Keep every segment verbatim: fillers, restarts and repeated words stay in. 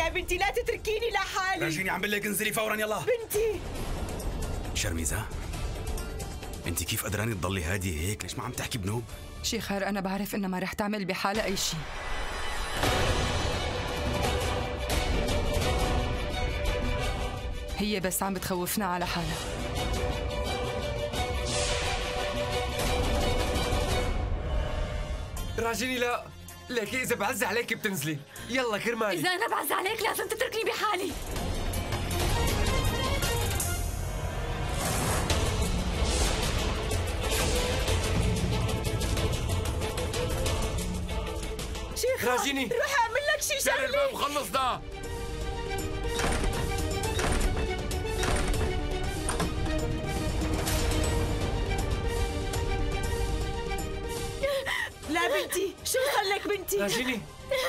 يا بنتي لا تتركيني لحالي. راجيني عم بقول لك انزلي فورا يلا. بنتي شرميزة انت كيف قدراني تضلي هادية هيك؟ ليش ما عم تحكي بنوب؟ شي خير، أنا بعرف إنها ما رح تعمل بحالها أي شي. هي بس عم بتخوفنا على حالها. راجيني لا، لكن إذا بعز عليك بتنزلي. يلا كرمالي. إذا أنا بعز عليك لازم تتركني بحالي. شيخة راجيني روح أعمل لك شي شغلة. الباب خلصنا. لا بنتي شو صار لك بنتي؟ راجيني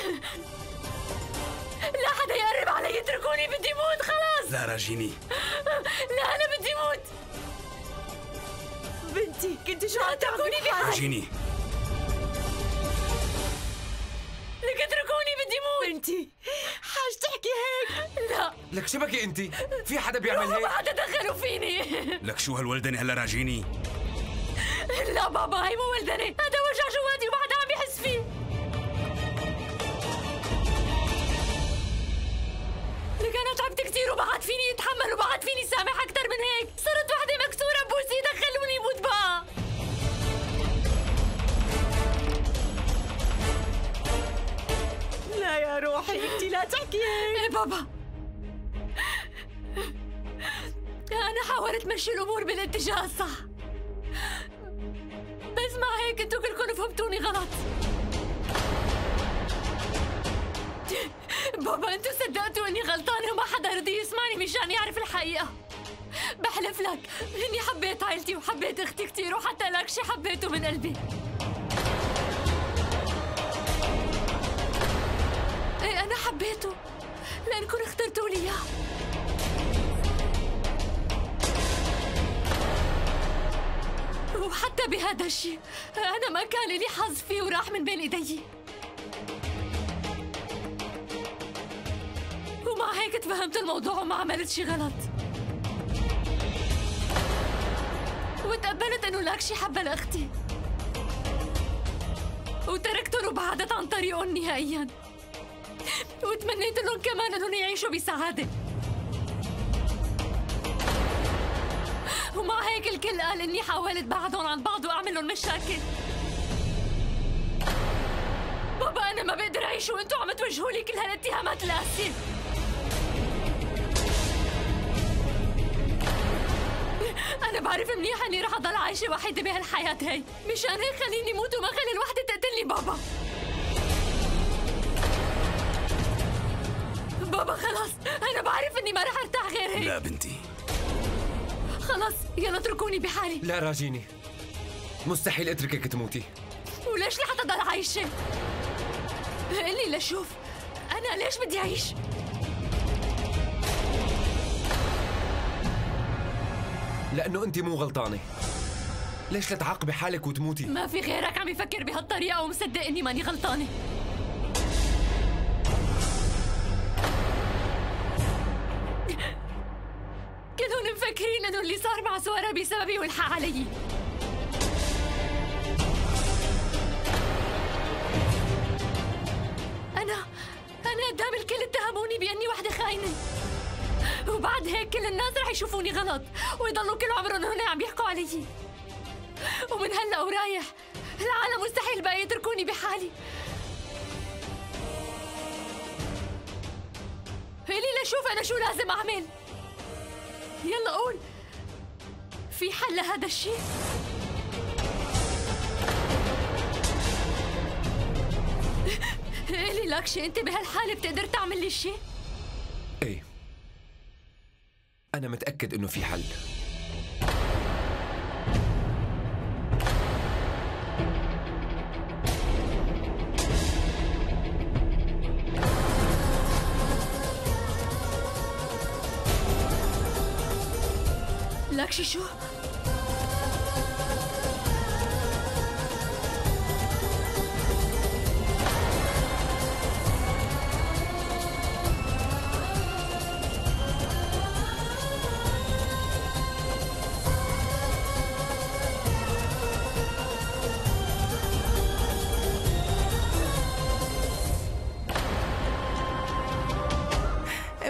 لا حدا يقرب علي، اتركوني بدي موت خلاص. لا راجيني لا أنا بدي موت. بنتي كنت شو عم تعملي بحالك؟ راجيني لك اتركوني بدي موت. بنتي حاج تحكي هيك؟ لا لك شبكي انت، في حدا بيعمل ما هيك؟ حدا دخلوا فيني. لك شو هالولدنة هلا راجيني؟ لا بابا هي مو ولدني، هذا وجع جواتي وما حدا عم يحس فيه. لك أنا تعبت كثير وبعد فيني أتحمل وبعد فيني سامح أكثر من هيك. صرت وحدة مكسورة بوسي، دخلوني موت بقى. لا يا روحي انتي لا تحكي هيك. إيه بابا، أنا حاولت مشي الأمور بالاتجاه الصح، بس مع هيك انتوا كلكم فهمتوني غلط. بابا انتوا صدقتوا اني غلطانة وما حدا رضي يسمعني مشان يعرف الحقيقة. بحلف لك اني حبيت عائلتي وحبيت اختي كثير، وحتى لك شي حبيته من قلبي. ايه انا حبيته لانكم اخترتوا لي اياه. وحتى بهذا الشيء أنا ما كان لي حظ فيه وراح من بين إيدي، ومع هيك تفهمت الموضوع وما عملت شي غلط، وتقبلت إنه لاكشي حبة لأختي، وتركتهم وبعدت عن طريقهم نهائياً، وتمنيت لهم كمان إنهم يعيشوا بسعادة. ومع هيك الكل قال إني حاولت بعدهم عن بعض وأعمل لهم مشاكل. بابا أنا ما بقدر أعيش وأنتوا عم توجهوا لي كل هالاتهامات القاسية. أنا بعرف منيح إني رح أضل عايشة وحيدة بهالحياة هي، مشان هيك خليني موت وما خلي الوحدة تقتلني. بابا بابا خلاص أنا بعرف إني ما رح أرتاح غير هيك. لا بنتي خلاص يلا اتركوني بحالي. لا راجيني مستحيل اتركك تموتي. وليش لحتى ضل عايشة؟ قلي لشوف أنا ليش بدي أعيش؟ لأنه أنت مو غلطانة. ليش لا تعاقبي حالك وتموتي؟ ما في غيرك عم يفكر بهالطريقة ومصدق إني ماني غلطانة. كلهم مفكرين إنه اللي صار مع سوارة بسببي والحق علي. أنا أنا قدام الكل اتهموني بأني وحدة خاينة، وبعد هيك كل الناس رح يشوفوني غلط ويضلوا كل عمرهم هن عم يحكوا علي. ومن هلا ورايح العالم مستحيل بقى يتركوني بحالي. قولي لشوف أنا شو لازم أعمل. يلا قول، في حل لهذا الشيء؟ قولي لك شيء، أنت بهالحالة بتقدر تعمل لي شيء؟ ايه أنا متأكد إنه في حل. لك شي شو؟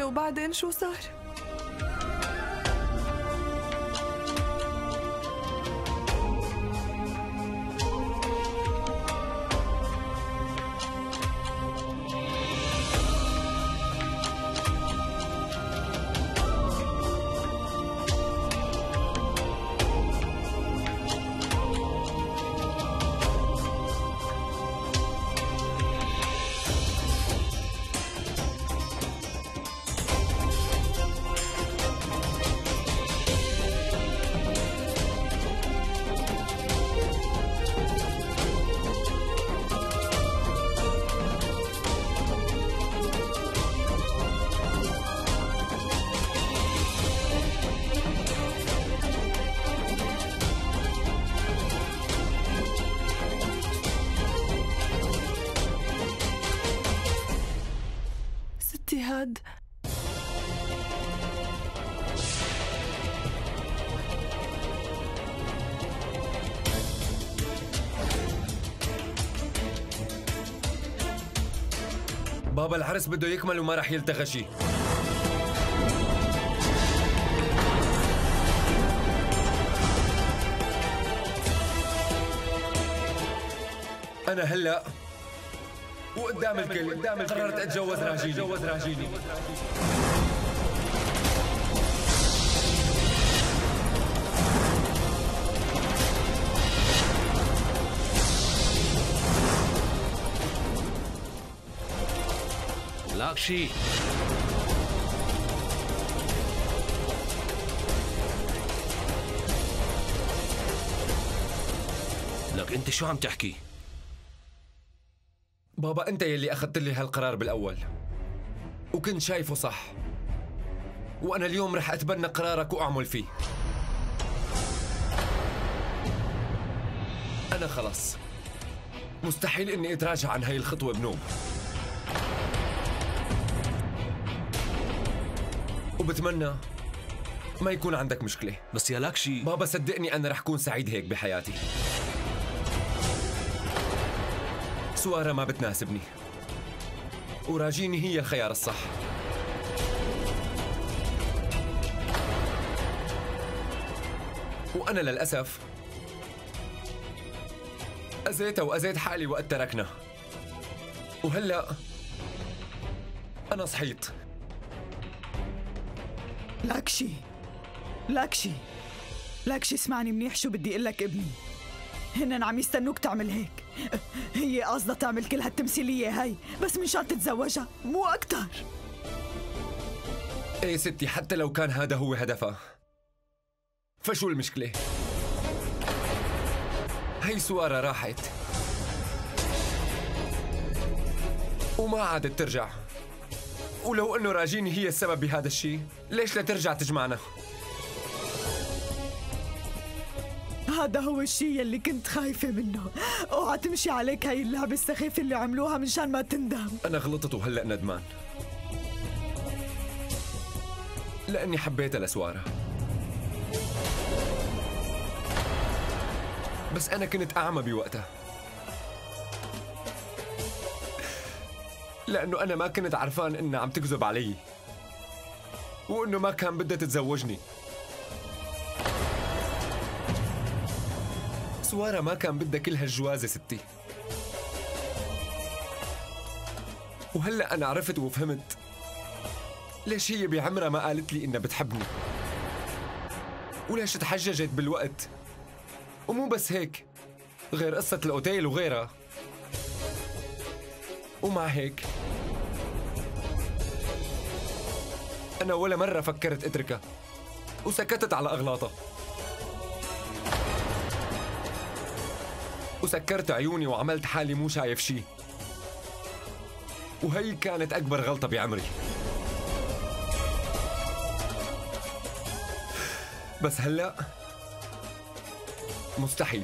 وبعدين شو صار؟ هاد بابا العرس بده يكمل وما رح يلتغى شيء. أنا هلأ وقدام الكل قدام الكل قررت أتجوز راجيني أتجوز راجيني لاكشي لك انت شو عم تحكي؟ بابا أنت يلي أخذت لي هالقرار بالأول وكنت شايفه صح، وأنا اليوم رح أتبنى قرارك وأعمل فيه. أنا خلص مستحيل إني أتراجع عن هاي الخطوة بنوب، وبتمنى ما يكون عندك مشكلة. بس يا لاكشي بابا صدقني أنا رح كون سعيد هيك بحياتي. سوارة ما بتناسبني وراجيني هي الخيار الصح. وأنا للأسف أذيتها وأذيت حالي وقت تركنا، وهلأ أنا صحيت. لاكشي لاكشي لاكشي اسمعني منيح شو بدي اقول لك ابني. هن عم يستنوك تعمل هيك. هي قصدها تعمل كل هالتمثيلية هاي بس منشان تتزوجها مو أكتر. ايه ستي، حتى لو كان هذا هو هدفها فشو المشكلة؟ هي سوارة راحت وما عادت ترجع، ولو انه راجيني هي السبب بهذا الشيء ليش لا ترجع تجمعنا؟ هذا هو الشيء اللي كنت خايفة منه. اوعى تمشي عليك هاي اللعبة السخيفة اللي عملوها منشان ما تندم. أنا غلطت وهلأ ندمان لأني حبيتها لسوارة، بس أنا كنت أعمى بوقتها، لأنه أنا ما كنت عرفان إنها عم تكذب علي وإنه ما كان بدها تتزوجني. سوارة ما كان بدها كل هالجوازة ستي، وهلأ أنا عرفت وفهمت ليش هي بعمرها ما قالت لي إنها بتحبني، وليش تحججت بالوقت. ومو بس هيك، غير قصة الأوتيل وغيرها. ومع هيك أنا ولا مرة فكرت أتركها وسكتت على أغلاطها، وسكرت عيوني وعملت حالي مو شايف شي، وهي كانت أكبر غلطة بعمري. بس هلأ مستحيل.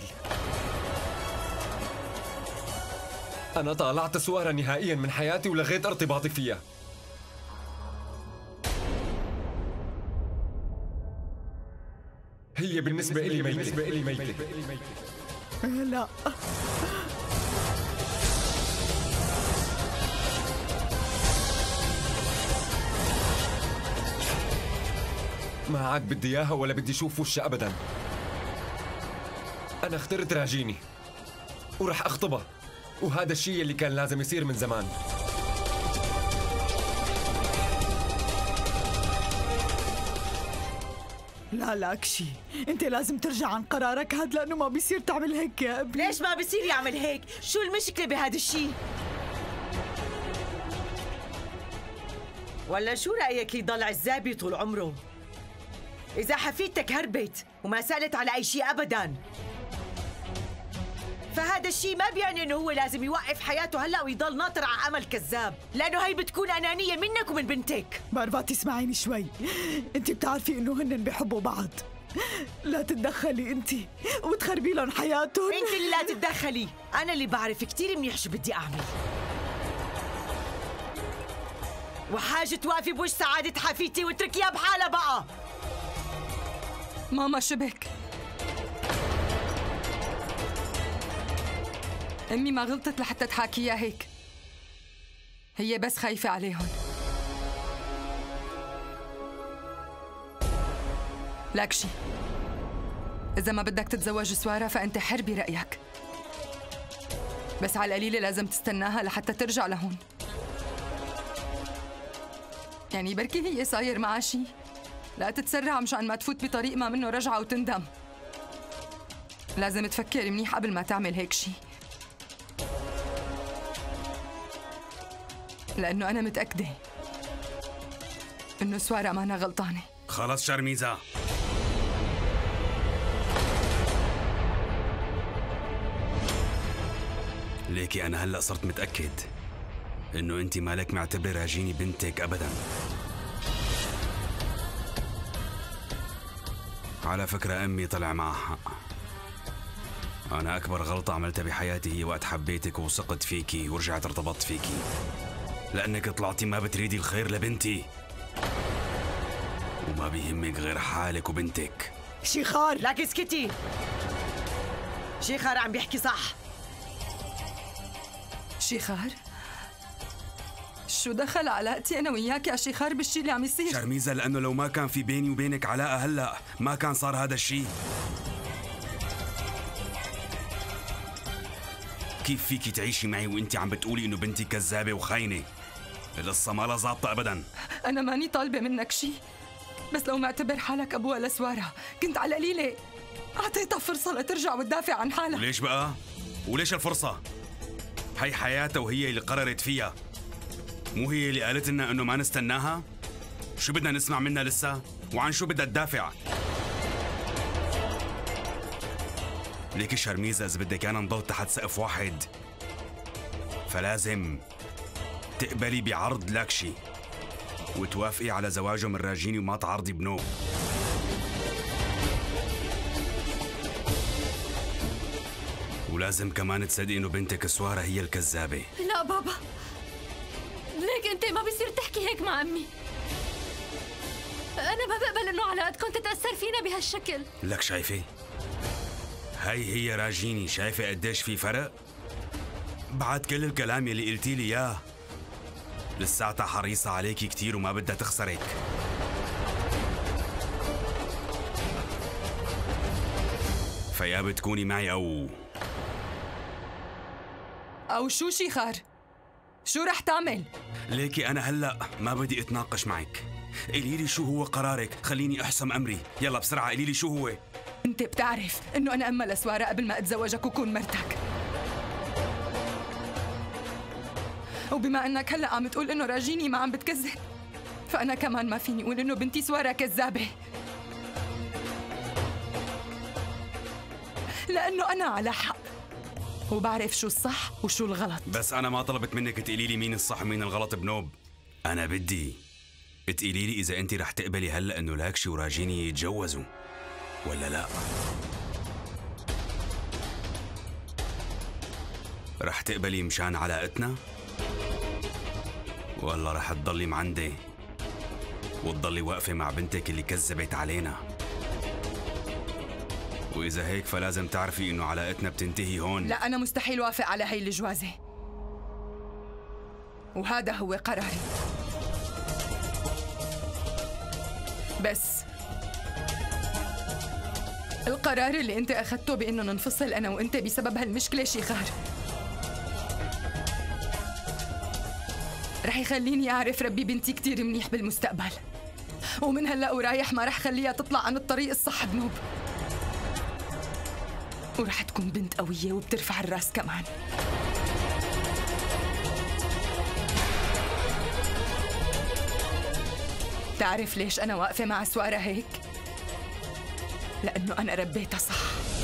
أنا طالعت سوارة نهائياً من حياتي ولغيت ارتباطي فيها. هي بالنسبة إلي ميتة. بالنسبة إلي ميتة. لا ما عاد بدي اياها ولا بدي اشوف وشها ابدا. انا اخترت راجيني ورح اخطبها، وهذا الشيء اللي كان لازم يصير من زمان. لا لاكشي، انت لازم ترجع عن قرارك هاد، لانه ما بيصير تعمل هيك يا ابني. ليش ما بصير يعمل هيك؟ شو المشكلة بهذا الشيء؟ ولا شو رأيك يضل عزابي طول عمره؟ إذا حفيدتك هربت وما سألت على أي شيء أبداً، فهذا الشيء ما بيعني إنه هو لازم يوقف حياته هلأ ويضل ناطر على أمل كذاب، لأنه هي بتكون أنانية منك ومن بنتك. بارفات اسمعيني شوي، انت بتعرفي إنه هن بيحبوا بعض. لا تتدخلي انت وتخربي لهم حياتهم. انت اللي لا تتدخلي، أنا اللي بعرف كتير منيح شو بدي أعمل، وحاجة توقفي بوش سعادة حفيدتي واتركيها بحالها بقى. ماما شبك، أمي ما غلطت لحتى تحاكيها هيك، هي بس خايفة عليهم. لاكشي، إذا ما بدك تتزوج سوارة فأنت حر برأيك، بس على القليلة لازم تستناها لحتى ترجع لهون. يعني بركي هي صاير معها شي، لا تتسرع مشان ما تفوت بطريق ما منه رجعة وتندم. لازم تفكر منيح قبل ما تعمل هيك شي، لأنه أنا متأكدة إنه سوارة مانا غلطانة. خلص شرميزة، ليكي أنا هلأ صرت متأكد إنه أنت مالك معتبرة راجيني بنتك أبداً. على فكرة أمي طلع معها حق، أنا أكبر غلطة عملتها بحياتي هي وقت حبيتك وثقت فيكي ورجعت ارتبطت فيكي، لأنك طلعتي ما بتريدي الخير لبنتي وما بيهمك غير حالك وبنتك. شيخار، لك اسكتي، شيخار عم بيحكي صح. شيخار؟ شو دخل علاقتي أنا وياك يا شيخار بالشي اللي عم يصير؟ شرميزة، لأنه لو ما كان في بيني وبينك علاقة هلأ ما كان صار هذا الشيء. كيف فيكي تعيشي معي وانت عم بتقولي انه بنتي كذابة وخاينة؟ القصة ما لها ظابطة أبداً. أنا ماني طالبة منك شي، بس لو معتبر حالك أبوها لسوارة كنت على القليلة أعطيتها فرصة لترجع وتدافع عن حالها. وليش بقى؟ وليش الفرصة؟ هي حياتها وهي اللي قررت فيها، مو هي اللي قالت لنا انه ما نستناها؟ شو بدنا نسمع منها لسه؟ وعن شو بدها تدافع؟ ليكي شرميزة، إذا بدك أنا نضل تحت سقف واحد فلازم تقبلي بعرض لاكشي وتوافقي على زواجه من راجيني وما تعرضي بنوب. ولازم كمان تصدقي إنه بنتك سوارة هي الكذابة. لا بابا، ليك أنت ما بيصير تحكي هيك مع أمي. أنا ما بقبل إنه علاقتكم تتأثر فينا بهالشكل. لك شايفة؟ هاي هي راجيني، شايفة قديش في فرق؟ بعد كل الكلام يلي قلتي لي إياه لساتها حريصة عليكي كتير وما بدها تخسرك. فيا بتكوني معي أو أو شو شيخار؟ شو رح تعمل؟ ليكي أنا هلأ ما بدي أتناقش معك، قولي لي شو هو قرارك، خليني أحسم أمري، يلا بسرعة قولي لي شو هو. أنت بتعرف إنه أنا أما لسوارة قبل ما أتزوجك وكون مرتك، وبما إنك هلأ عم تقول إنه راجيني ما عم بتكذب، فأنا كمان ما فيني أقول إنه بنتي سوارة كذابة، لأنه أنا على حق وبعرف شو الصح وشو الغلط. بس أنا ما طلبت منك تقولي لي مين الصح ومين الغلط بنوب، أنا بدي تقولي لي إذا أنت رح تقبلي هلأ إنه لاكشي وراجيني يتجوزوا ولا لا. رح تقبلي مشان علاقتنا ولا رح تضلي معندي وتضلي واقفة مع بنتك اللي كذبت علينا؟ وإذا هيك فلازم تعرفي إنه علاقتنا بتنتهي هون. لا، أنا مستحيل وافق على هي الجوازة، وهذا هو قراري. بس القرار اللي انت اخذته بانه ننفصل انا وانت بسبب هالمشكله شيخار رح يخليني اعرف ربي بنتي كتير منيح بالمستقبل، ومن هلا ورايح ما رح خليها تطلع عن الطريق الصح بنوب، ورح تكون بنت قويه وبترفع الراس كمان. تعرف ليش انا واقفه مع سوارة هيك؟ لانه انا ربيتها صح.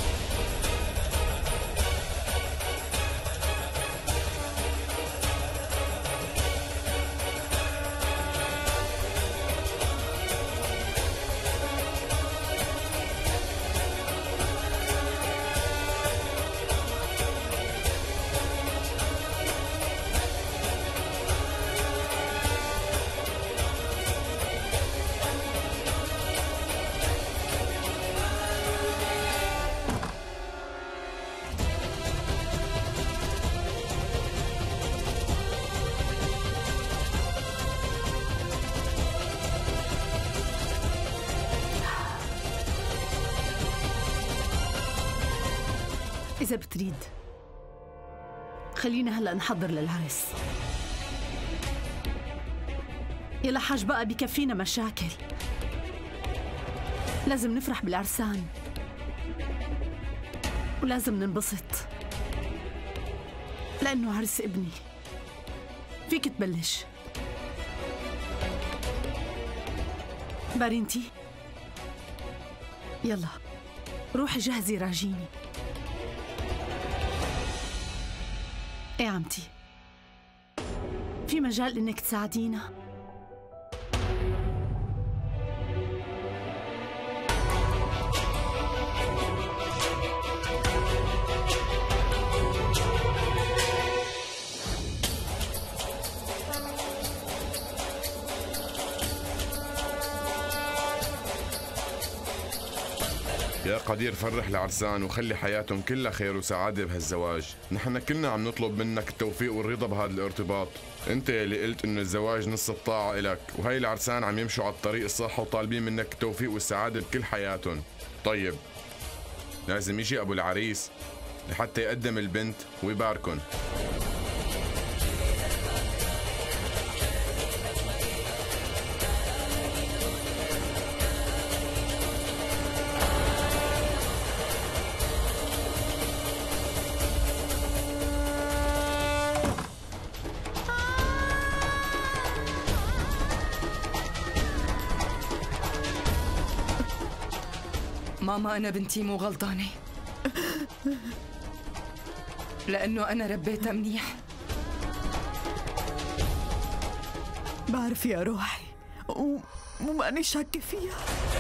إذا بتريد خلينا هلأ نحضر للعرس. يلا حاج بقى بكفينا مشاكل، لازم نفرح بالعرسان ولازم ننبسط لأنه عرس ابني. فيك تبلش بارينتي، يلا روحي جهزي راجيني. ايه عمتي، في مجال انك تساعدينا؟ يا قدير فرح العرسان وخلي حياتهم كلها خير وسعادة بهالزواج. نحن كلنا عم نطلب منك التوفيق والرضا بهذا الارتباط. انت اللي قلت انه الزواج نص الطاعة إلك، وهي العرسان عم يمشوا على الطريق الصح وطالبين منك التوفيق والسعادة بكل حياتهم. طيب لازم يجي ابو العريس لحتى يقدم البنت ويباركن. ماما أنا بنتي مو غلطانة، لأنه أنا ربيتها منيح. بعرف يا روحي و... وماني شاكة فيها.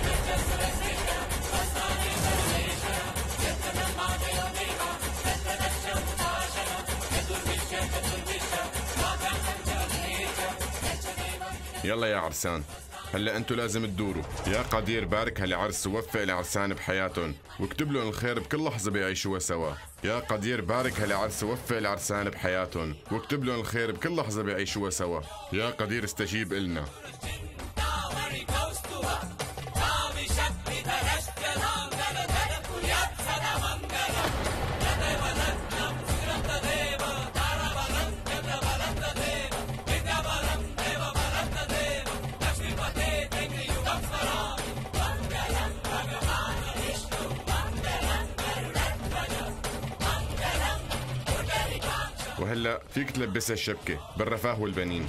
يلا يا عرسان، هلا انتو لازم تدوروا. يا قدير بارك هالعرس ووفق العرسان بحياتهم واكتب لهم الخير بكل لحظه بيعيشوها سوا. يا قدير بارك هالعرس ووفق العرسان بحياتهم واكتب لهم الخير بكل لحظه بيعيشوها سوا. يا قدير استجيب إلنا. وهلا فيك تلبسها الشبكة بالرفاه والبنين.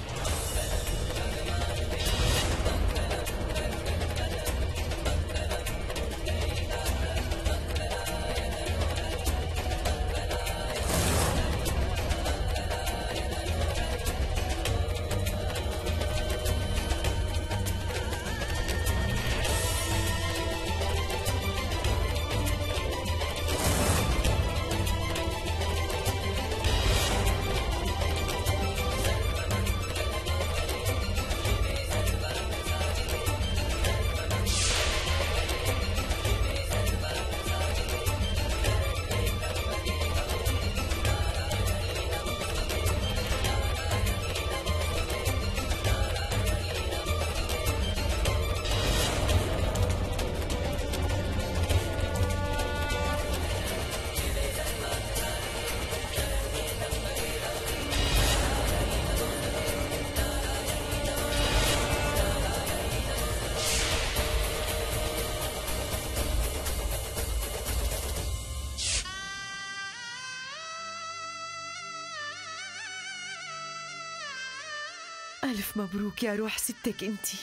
ألف مبروك يا روح ستك انتي.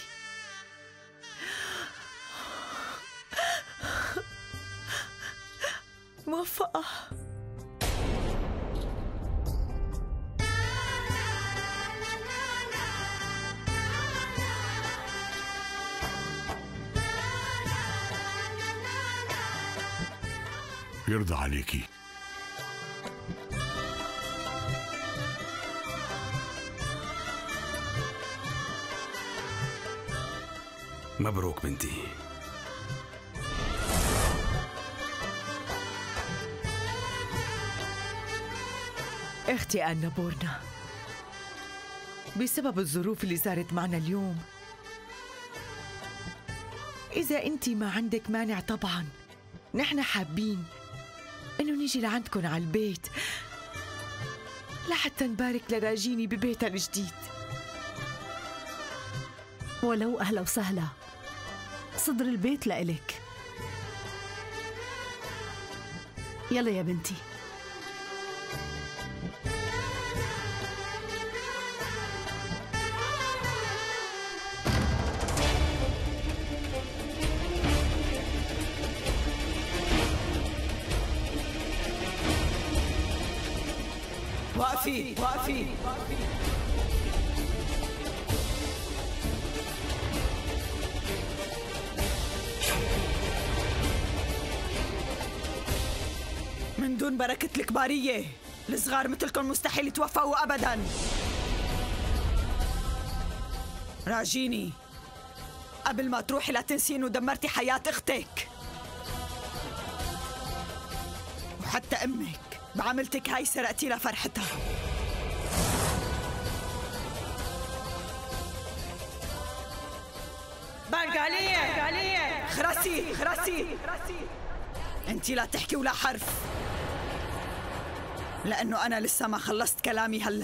موفقة. يرضى عليكي. مبروك بنتي. اختي أنا بورنا، بسبب الظروف اللي صارت معنا اليوم، إذا أنت ما عندك مانع طبعاً نحن حابين إنه نيجي لعندكم على البيت لحتى نبارك لراجيني ببيتها الجديد. ولو أهلا وسهلا، صدر البيت لإلك. يلا يا بنتي. وقفي وقفي. من دون بركة الكبارية الصغار مثلكم مستحيل يتوفقوا أبداً. راجيني، قبل ما تروحي لا تنسي إنه دمرتي حياة أختك وحتى أمك بعملتك هاي، سرقتي لها فرحتها. بنغالية بنغالية. خرسي خرسي. انتي لا تحكي ولا حرف، لأنه أنا لسه ما خلصت كلامي هلأ.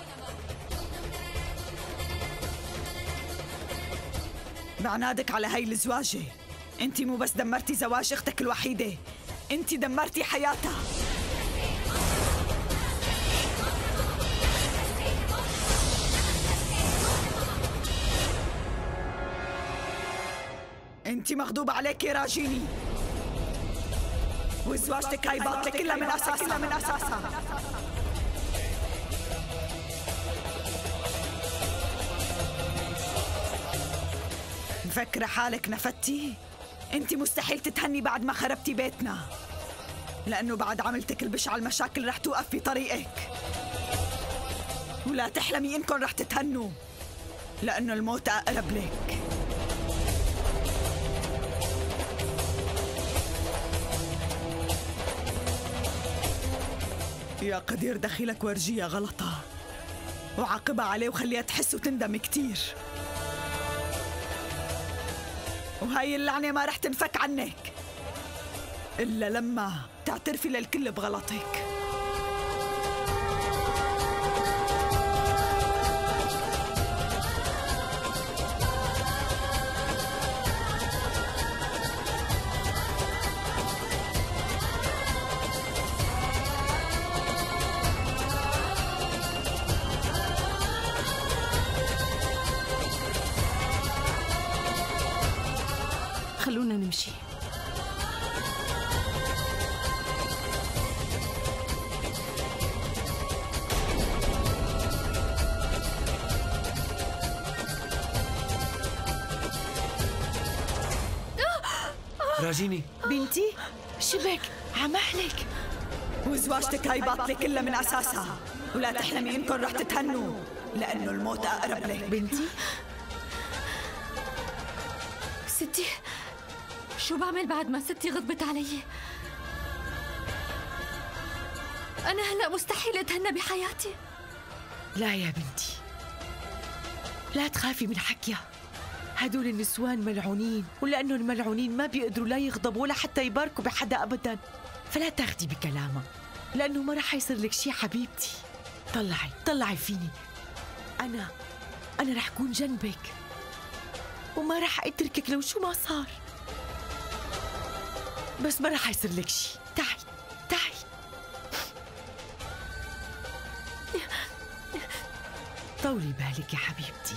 بعنادك على هاي الزواجة، انتي مو بس دمرتي زواج اختك الوحيدة، انتي دمرتي حياتها. انتي مغضوبة عليك يا راجيني، وزواجتك هاي باطلة كلها من أساسها من أساسها. مفكرة حالك نفتي؟ انتي مستحيل تتهني بعد ما خربتي بيتنا، لأنه بعد عملتك البشعة المشاكل رح توقف في طريقك. ولا تحلمي إنكم رح تتهنوا، لأنه الموت أقرب لك. يا قدير دخيلك ورجيها غلطة وعاقبها عليه وخليها تحس وتندم كتير، وهاي اللعنة ما رح تنفك عنك إلا لما تعترفي للكل بغلطك. خلونا نمشي. راجيني بنتي شبك عمهلك، وزواجتك هاي باطلة كلها من أساسها، ولا تحلمي إنكم رح تتهنوا، لأنه الموت أقرب لك. بنتي ستي شو بعمل بعد ما ستي غضبت علي؟ أنا هلأ مستحيل أتهنى بحياتي. لا يا بنتي، لا تخافي من حكيها، هدول النسوان ملعونين، ولأنه الملعونين ما بيقدروا لا يغضبوا ولا حتى يباركوا بحدا أبداً، فلا تاخدي بكلامها، لأنه ما رح يصير لك شي حبيبتي. طلعي طلعي فيني، أنا أنا رح كون جنبك وما رح أتركك لو شو ما صار، بس ما رح يصير لك شي. تعي تعي. طولي بالك يا حبيبتي.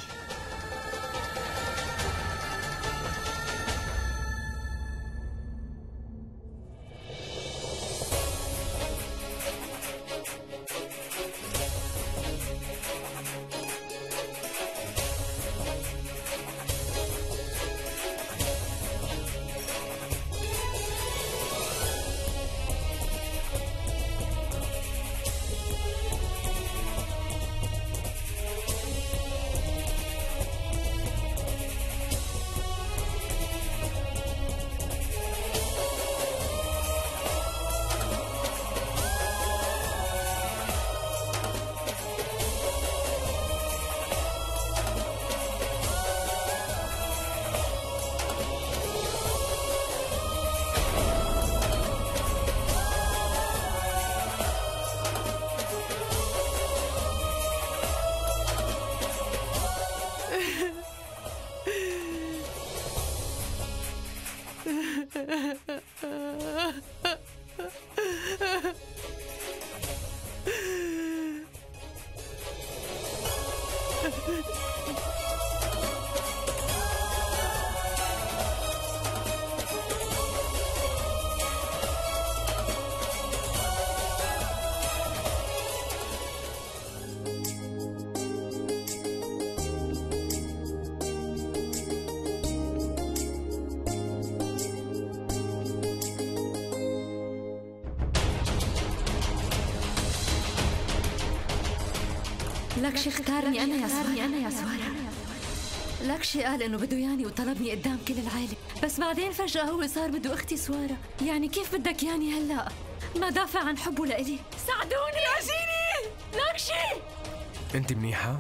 لكشي اختارني أنا يا سوارة أنا يا سوارة لكشي قال إنه بده ياني وطلبني قدام كل العائلة، بس بعدين فجأة هو صار بده أختي سوارة. يعني كيف بدك ياني هلأ؟ ما دافع عن حبه لإلي. ساعدوني أجيني لكشي. انت منيحة؟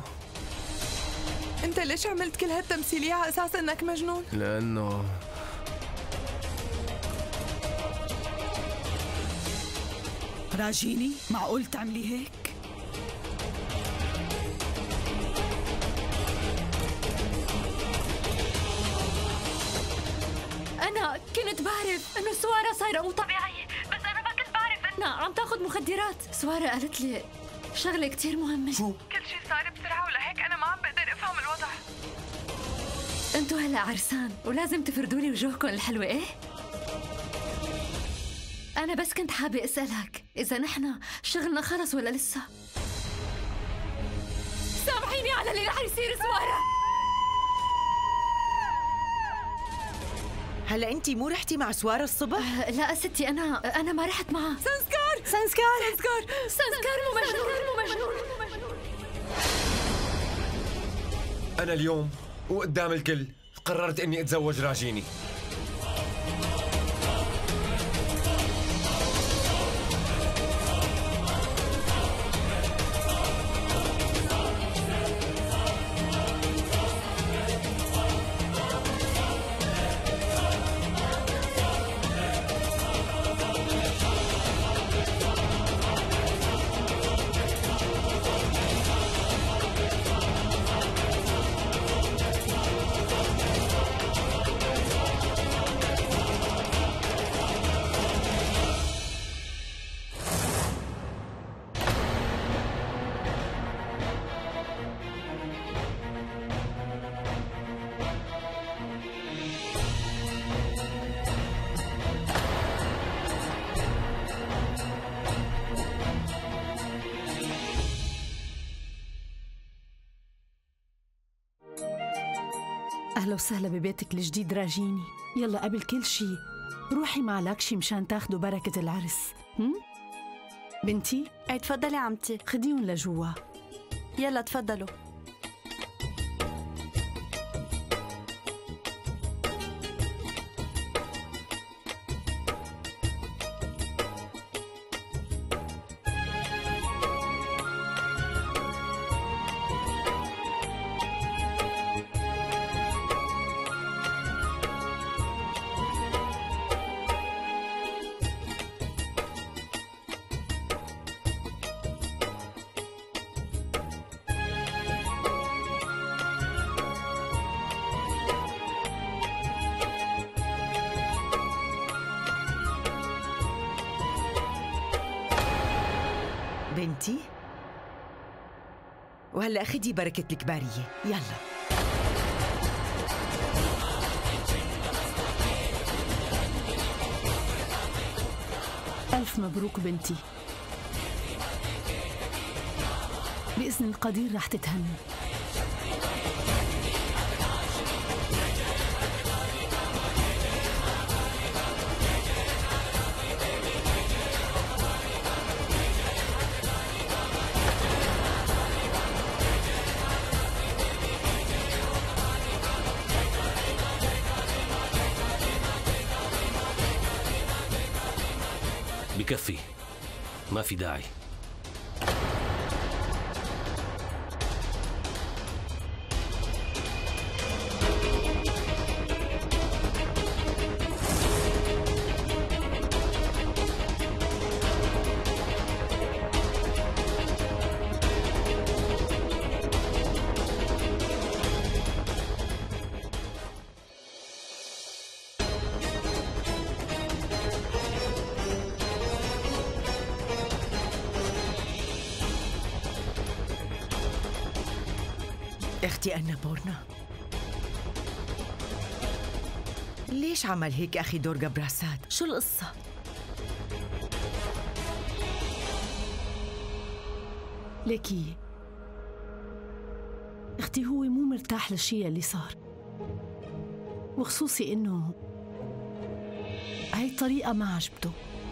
انت ليش عملت كل هالتمثيلية على أساس إنك مجنون؟ لأنه راجيني، معقول تعملي هيك؟ أنا كنت بعرف إنه سوارة صايرة مو طبيعية، بس أنا ما كنت بعرف إنها عم تاخذ مخدرات. سوارة قالت لي شغلة كتير مهمة. شو؟ كل شيء صار بسرعة ولهيك أنا ما عم بقدر أفهم الوضع. أنتوا هلا عرسان ولازم تفردوا لي وجوهكم الحلوة، إيه؟ أنا بس كنت حابة أسألك إذا نحن شغلنا خلص ولا لسه؟ سامحيني على اللي رح يصير سوارة. هلا انت مو رحتي مع سوارة الصبح؟ أه لا ستي، انا انا ما رحت معها. سنسكار سنسكار سنسكار سنسكار مو مجنون مو مجنون. أنا اليوم وقدام الكل قررت إني أتزوج راجيني. أهلا وسهلا ببيتك الجديد راجيني. يلا قبل كل شي روحي مع لكشي مشان تاخدوا بركة العرس. هم؟ بنتي؟ اي تفضلي عمتي. خديهم لجوا. يلا تفضلوا. بنتي وهلا خدي بركة الكبارية، يلا. ألف مبروك بنتي، بإذن القدير رح تتهنى. بكفي، ما في داعي. اختي أنابورنا، ليش عمل هيك أخي دورغا براساد؟ شو القصة؟ ليكي اختي، هو مو مرتاح للشيء اللي صار، وخصوصي انه هاي الطريقة ما عجبته.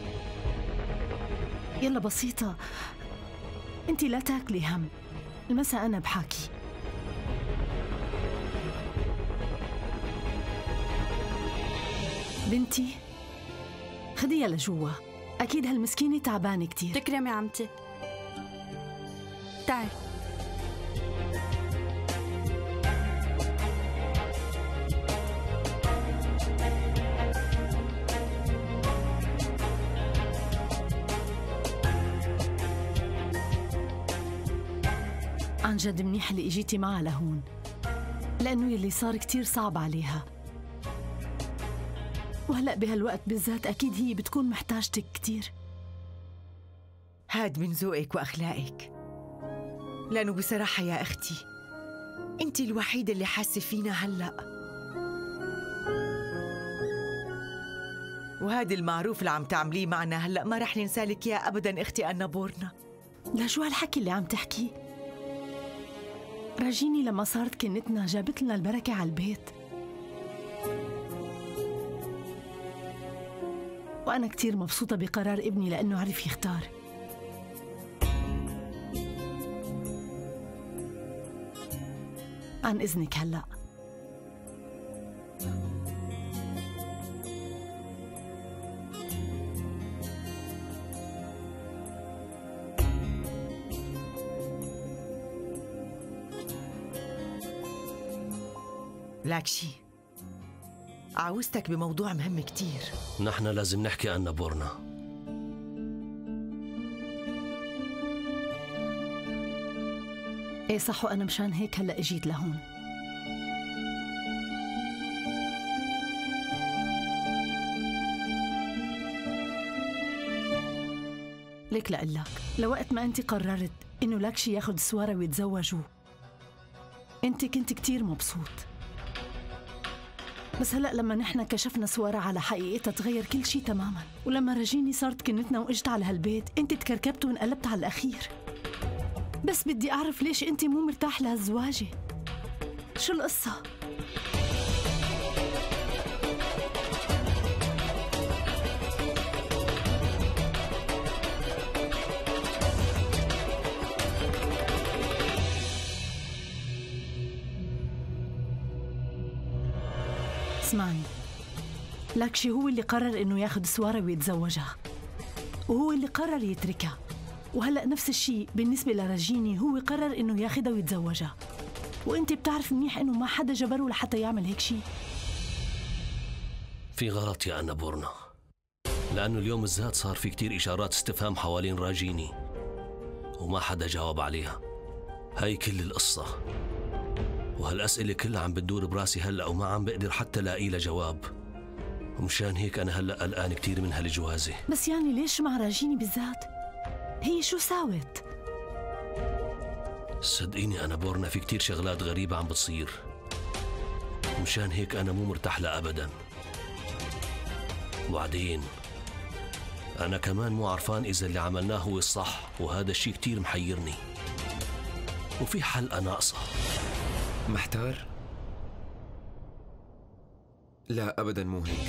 يلا بسيطة، انتي لا تاكلي هم، المسا انا بحاكي. بنتي خديها لجوا، اكيد هالمسكينة تعبانة كتير. تكرمي عمتي. تعي. عن جد منيح اللي اجيتي معها لهون، لأنه يلي صار كتير صعب عليها، وهلأ بهالوقت بالذات أكيد هي بتكون محتاجتك كتير. هاد من ذوقك وأخلاقك، لأنه بصراحة يا أختي أنت الوحيدة اللي حاسة فينا هلأ، وهذا المعروف اللي عم تعمليه معنا هلأ ما رح ننسالك يا أبداً أختي أنابورنا. لا شو هالحكي اللي عم تحكي؟ راجيني لما صارت كنتنا جابت لنا البركة على البيت، وأنا كتير مبسوطة بقرار ابني لأنه عرف يختار. عن إذنك هلأ. لاكشي، عاوزتك بموضوع مهم كتير. نحن لازم نحكي أنابورنا. ايه صح، وأنا مشان هيك هلأ اجيت لهون. ليك لقلك، لوقت ما أنت قررت إنه لاكشي ياخد سوارة ويتزوجوا، أنت كنت كتير مبسوط. بس هلأ لما نحن كشفنا سوارة على حقيقتها تغير كل شيء تماماً، ولما رجيني صارت كنتنا وإجت على هالبيت أنت تكركبت وانقلبت على الأخير. بس بدي أعرف ليش أنت مو مرتاح لهالزواجة؟ شو القصة؟ اسمعني، لاكشي هو اللي قرر إنه ياخد سوارة ويتزوجها، وهو اللي قرر يتركها، وهلأ نفس الشيء بالنسبة لراجيني، هو قرر إنه ياخدها ويتزوجها، وأنت بتعرف منيح إنه ما حدا جبره لحتى يعمل هيك شيء. في غلط يا أنابورنا، لأنه اليوم بالذات صار في كتير إشارات استفهام حوالين راجيني وما حدا جاوب عليها. هاي كل القصة، وهالأسئلة كلها عم بتدور براسي هلأ وما عم بقدر حتى لاقي لها جواب، ومشان هيك أنا هلأ قلقان كتير من هالجوازة. بس يعني ليش مع راجيني بالذات؟ هي شو ساوت؟ صدقيني أنا بورنا في كتير شغلات غريبة عم بتصير، مشان هيك أنا مو مرتاح لها أبدا. وبعدين أنا كمان مو عرفان إذا اللي عملناه هو الصح، وهذا الشيء كتير محيرني، وفي حلقة ناقصة. محتار؟ لا أبدا مو هيك.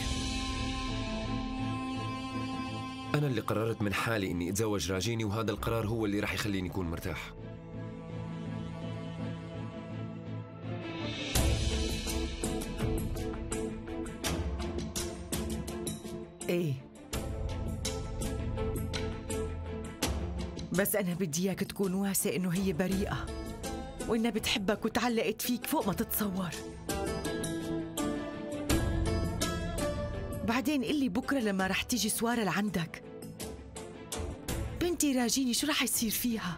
أنا اللي قررت من حالي إني أتزوج راجيني، وهذا القرار هو اللي راح يخليني أكون مرتاح. ايه، بس أنا بدي إياك تكون واثق إنه هي بريئة، وإنها بتحبك وتعلقت فيك فوق ما تتصور. بعدين قلي بكرة لما رح تيجي سوارة لعندك، بنتي راجيني شو رح يصير فيها؟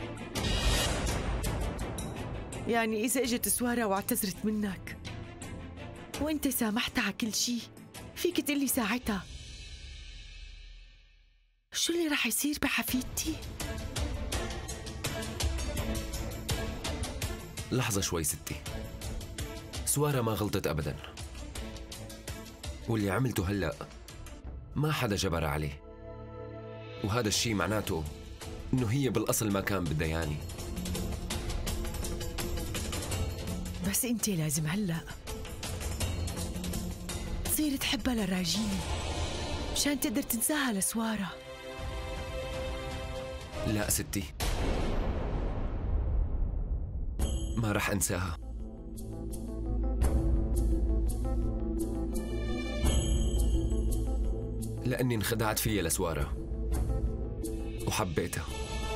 يعني إذا إجت سوارة واعتذرت منك وإنت سامحتها على كل شي، فيك تقلي ساعتها شو اللي رح يصير بحفيدتي؟ لحظة شوي ستي، سوارة ما غلطت أبداً، واللي عملته هلأ ما حدا جبر عليه، وهذا الشيء معناته إنه هي بالأصل ما كان بدها ياني. بس أنت لازم هلأ تصير تحبها لراجيني مشان تقدر تنساها لسوارة. لا ستي، ما رح أنساها. لأني انخدعت فيها لسوارة وحبيتها.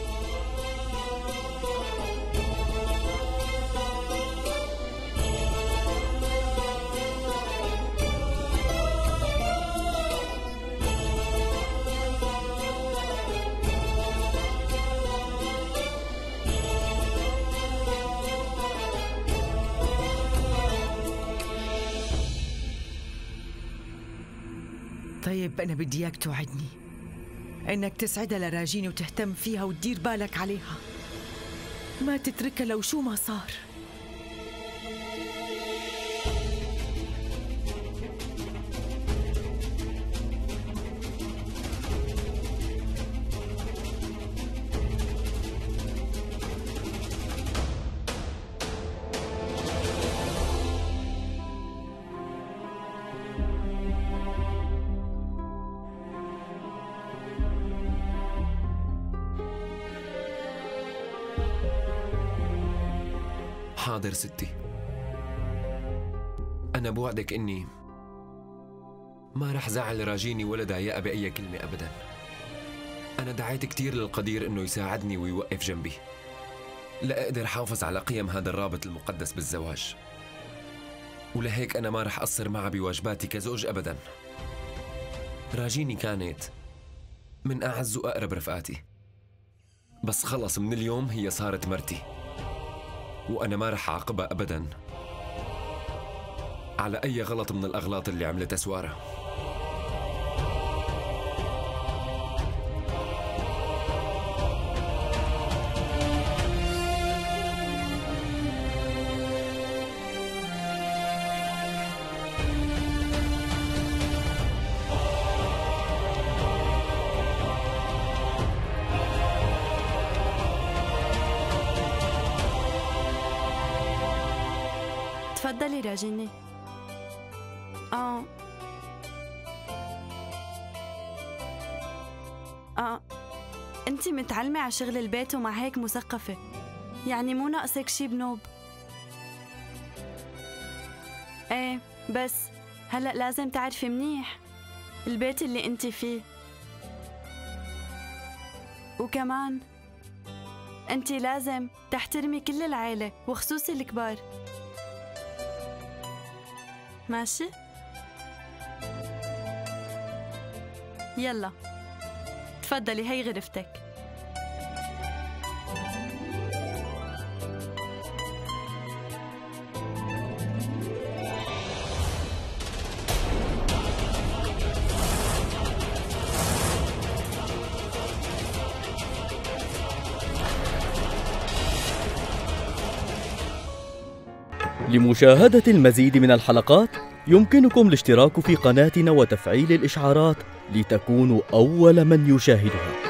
طيب أنا بدي إياك توعدني إنك تسعدها لراجيني وتهتم فيها وتدير بالك عليها، ما تتركها لو شو ما صار. حاضر ستي، أنا بوعدك إني ما رح زعل راجيني ولا ضايقها بأي كلمة أبداً. أنا دعيت كتير للقدير إنه يساعدني ويوقف جنبي لأقدر أحافظ على قيم هذا الرابط المقدس بالزواج، ولهيك أنا ما رح أقصر معها بواجباتي كزوج أبداً. راجيني كانت من أعز وأقرب رفقاتي، بس خلص من اليوم هي صارت مرتي، وأنا ما رح أعاقبها أبداً على أي غلط من الأغلاط اللي عملتها سوارة. تفضلي راجيني. اه اه انتي متعلمة على شغل البيت ومع هيك مثقفة، يعني مو ناقصك شي بنوب. ايه بس هلأ لازم تعرفي منيح البيت اللي انتي فيه، وكمان انتي لازم تحترمي كل العيلة وخصوصي الكبار. ماشي؟ يلا تفضلي، هي غرفتك. لمشاهدة المزيد من الحلقات يمكنكم الاشتراك في قناتنا وتفعيل الإشعارات لتكونوا أول من يشاهدها.